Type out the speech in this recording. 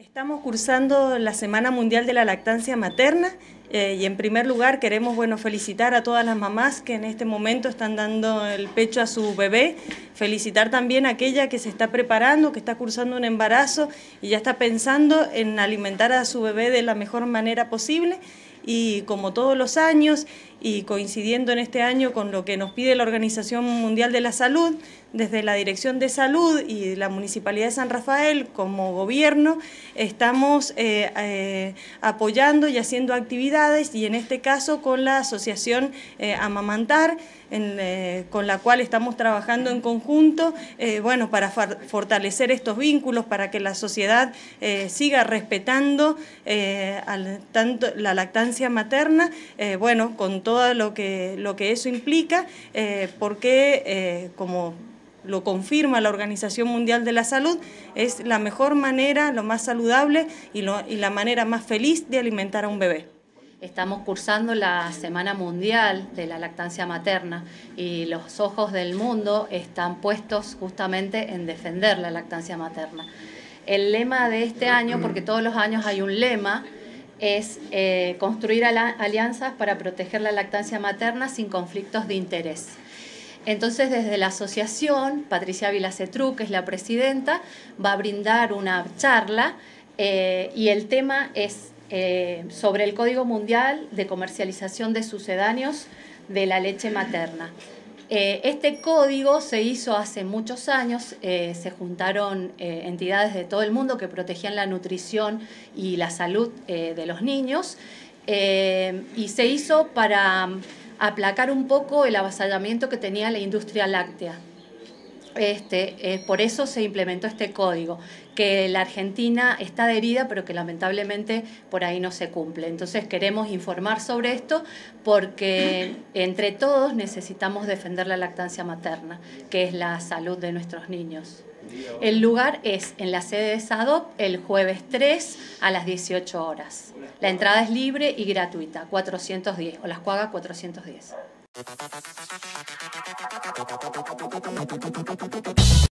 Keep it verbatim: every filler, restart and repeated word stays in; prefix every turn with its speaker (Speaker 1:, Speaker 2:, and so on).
Speaker 1: Estamos cursando la Semana Mundial de la Lactancia Materna eh, y en primer lugar queremos bueno, felicitar a todas las mamás que en este momento están dando el pecho a su bebé, felicitar también a aquella que se está preparando, que está cursando un embarazo y ya está pensando en alimentar a su bebé de la mejor manera posible. Y como todos los años, y coincidiendo en este año con lo que nos pide la Organización Mundial de la Salud, desde la Dirección de Salud y la Municipalidad de San Rafael, como gobierno, estamos eh, eh, apoyando y haciendo actividades, y en este caso con la Asociación eh, Amamantar, en, eh, con la cual estamos trabajando en conjunto, eh, bueno, para fortalecer estos vínculos, para que la sociedad eh, siga respetando eh, al, tanto la lactancia materna, eh, bueno, con todo lo que, lo que eso implica, eh, porque eh, como lo confirma la Organización Mundial de la Salud, es la mejor manera, lo más saludable y, lo, y la manera más feliz de alimentar a un bebé.
Speaker 2: Estamos cursando la Semana Mundial de la Lactancia Materna y los ojos del mundo están puestos justamente en defender la lactancia materna. El lema de este año, porque todos los años hay un lema, es eh, construir alianzas para proteger la lactancia materna sin conflictos de interés. Entonces, desde la asociación, Patricia Vilacetru, que es la presidenta, va a brindar una charla eh, y el tema es eh, sobre el Código Mundial de Comercialización de Sucedáneos de la Leche Materna. Eh, este código se hizo hace muchos años, eh, se juntaron eh, entidades de todo el mundo que protegían la nutrición y la salud eh, de los niños eh, y se hizo para aplacar un poco el avasallamiento que tenía la industria láctea. Este, eh, por eso se implementó este código, que la Argentina está adherida, pero que lamentablemente por ahí no se cumple. Entonces queremos informar sobre esto porque entre todos necesitamos defender la lactancia materna, que es la salud de nuestros niños. El lugar es en la sede de SADOP el jueves tres a las dieciocho horas. La entrada es libre y gratuita, cuatrocientos diez, o las Cuaga cuatrocientos diez.